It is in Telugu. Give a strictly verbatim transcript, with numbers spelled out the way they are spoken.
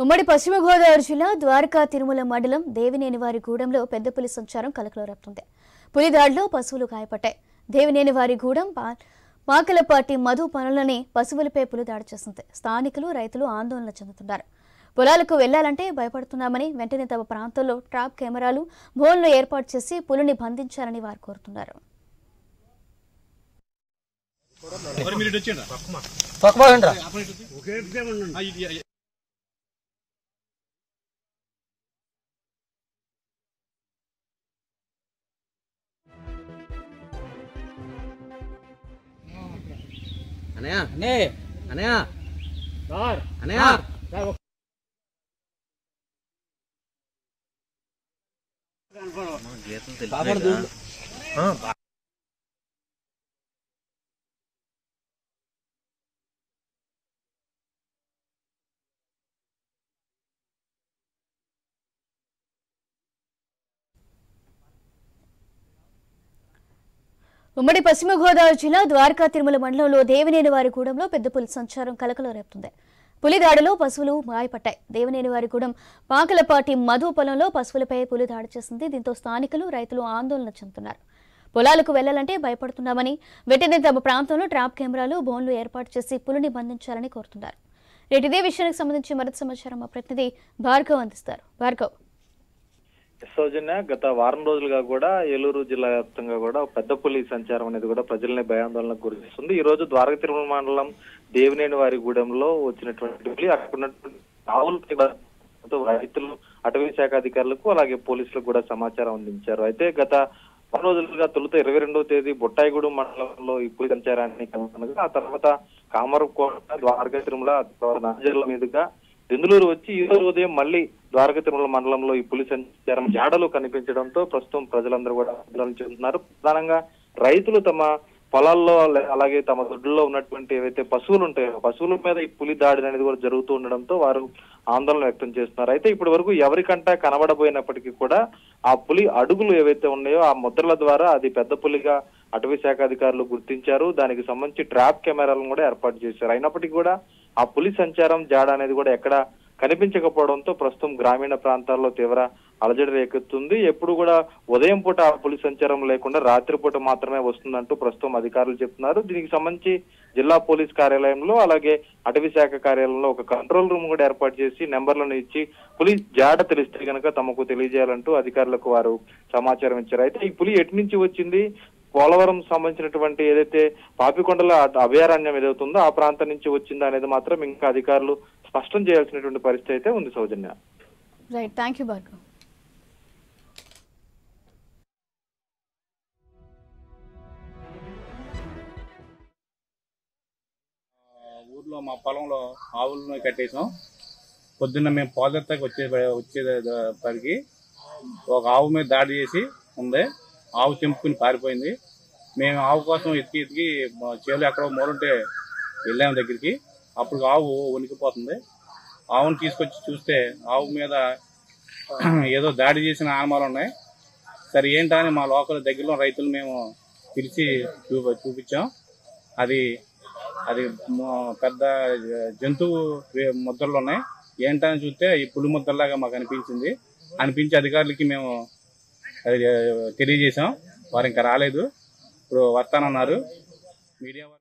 ఉమ్మడి పశ్చిమ గోదావరి జిల్లా ద్వారకా తిరుమల మండలం దేవినేనివారిగూడెంలో పెద్ద పులి సంచారం కలకలం. పులి దాడిలో పశువులు గాయపడ్డాయి. దేవినేనివారిగూడెం మాకలపాటి మధు పనులని పశువులపై పులి దాడి చేసింది. స్థానికులు రైతులు ఆందోళన చెందుతున్నారు. పొలాలకు వెళ్లాలంటే భయపడుతున్నామని వెంటనే తమ ప్రాంతంలో ట్రాప్ కెమెరాలు బోన్లు ఏర్పాటు చేసి పులిని బంధించాలని వారు కోరుతున్నారు. అనయా అనే అనయా సార్ అనయా గీతం తెలుసు ఉమ్మడి పశ్చిమ గోదావరి జిల్లా ద్వారకా తిరుమల మండలంలో దేవినేనివారిగూడెంలో పెద్ద పులి సంచారం కలకలం రేపుతుంది. పులి దాడిలో పశువులు గాయపడ్డాయి. దేవినేనివారిగూడెం పాకలపాటి మధు పొలంలో పశువులపై పులి దాడి చేసింది. దీంతో స్థానికులు రైతులు ఆందోళన చెందుతున్నారు. పొలాలకు వెళ్లాలంటే భయపడుతున్నామని వెంటనే తమ ప్రాంతంలో ట్రాప్ కెమెరాలు బోన్లు ఏర్పాటు చేసి పులిని బంధించాలని కోరుతున్నారు. రేటు ఇదే విషయానికి సంబంధించి మరింత సమాచారం మా ప్రతినిధి భార్గవ్ అందిస్తారు. భార్గవ్, సౌజన్య, గత వారం రోజులుగా కూడా ఏలూరు జిల్లా వ్యాప్తంగా కూడా పెద్ద పులి సంచారం అనేది కూడా ప్రజల్ని భయాందోళనకు గురిస్తుంది. ఈ రోజు ద్వారకా తిరుమల మండలం దేవినేనివారిగూడెంలో వచ్చినటువంటి పులి అక్కడ ఉన్నటువంటి ఆవులపై రైతులు, అటవీ శాఖ అధికారులకు అలాగే పోలీసులకు కూడా సమాచారం అందించారు. అయితే గత వారం రోజులుగా తొలుత ఇరవై రెండవ తేదీ బొట్టాయిగూడెం మండలంలో ఈ పులి సంచారాన్ని కనుగొనగా ఆ తర్వాత కామరకోట, ద్వారకా తిరుమల, నాజర్ల మీదుగా దెందులూరు వచ్చి ఈ రోజు ఉదయం మళ్ళీ ద్వారకా తిరుమల మండలంలో ఈ పులి సంచారం జాడలు కనిపించడంతో ప్రస్తుతం ప్రజలందరూ కూడా ఆందోళన చెందుతున్నారు. ప్రధానంగా రైతులు తమ పొలాల్లో అలాగే తమ దొడ్లలో ఉన్నటువంటి ఏవైతే పశువులు ఉంటాయో పశువుల మీద ఈ పులి దాడి అనేది కూడా జరుగుతూ ఉండడంతో వారు ఆందోళన వ్యక్తం చేస్తున్నారు. అయితే ఇప్పటి వరకు ఎవరికంటా కనబడబోయినప్పటికీ కూడా ఆ పులి అడుగులు ఏవైతే ఉన్నాయో ఆ ముద్రల ద్వారా అది పెద్ద పులిగా అటవీ శాఖ అధికారులు గుర్తించారు. దానికి సంబంధించి ట్రాప్ కెమెరాలను కూడా ఏర్పాటు చేశారు. అయినప్పటికీ కూడా ఆ పులి సంచారం జాడ అనేది కూడా ఎక్కడ కనిపించకపోవడంతో ప్రస్తుతం గ్రామీణ ప్రాంతాల్లో తీవ్ర అలజడి రేకెత్తుంది. ఎప్పుడు కూడా ఉదయం పూట ఆ పులి సంచారం లేకుండా రాత్రిపూట మాత్రమే వస్తుందంటూ ప్రస్తుతం అధికారులు చెప్తున్నారు. దీనికి సంబంధించి జిల్లా పోలీస్ కార్యాలయంలో అలాగే అటవీ శాఖ కార్యాలయంలో ఒక కంట్రోల్ రూమ్ కూడా ఏర్పాటు చేసి నెంబర్లను ఇచ్చి పులి జాడ తెలిస్తే కనుక తమకు తెలియజేయాలంటూ అధికారులకు వారు సమాచారం ఇచ్చారు. అయితే ఈ పులి ఎటు నుంచి వచ్చింది, పోలవరం సంబంధించినటువంటి ఏదైతే పాపికొండల అభయారణ్యం ఏదవుతుందో ఆ ప్రాంతం నుంచి వచ్చిందా అనేది మాత్రం ఇంకా అధికారులు స్పష్టం చేయాల్సినటువంటి పరిస్థితి అయితే ఉంది. Soujanya, right, thank you Bhargav. ఊర్లో మా పొలంలో ఆవులను కట్టేసాం. పొద్దున్న మేము పోదత్తకి వచ్చే వచ్చేపటికి ఒక ఆవు మీద దాడి చేసి ఉంది. ఆవు తెంపుకుని పారిపోయింది. మేము ఆవు కోసం ఎతికి ఎతికి చేలు ఎక్కడో మూలంటే వెళ్ళాము దగ్గరికి. అప్పుడు ఆవు వణికిపోతుంది. ఆవును తీసుకొచ్చి చూస్తే ఆవు మీద ఏదో దాడి చేసిన ఆనమాలు ఉన్నాయి. సరే ఏంటా అని మా లోకల్ దగ్గరలో రైతులు మేము పిలిచి చూ చూపించాం. అది అది పెద్ద జంతువు ముద్రలు ఉన్నాయి. ఏంటని చూస్తే ఈ పులి ముద్రలాగా మాకు అనిపించింది. అనిపించి అధికారులకి మేము అది తెలియజేశాం. వారు ఇంకా రాలేదు. ఇప్పుడు వస్తానన్నారు. మీడియా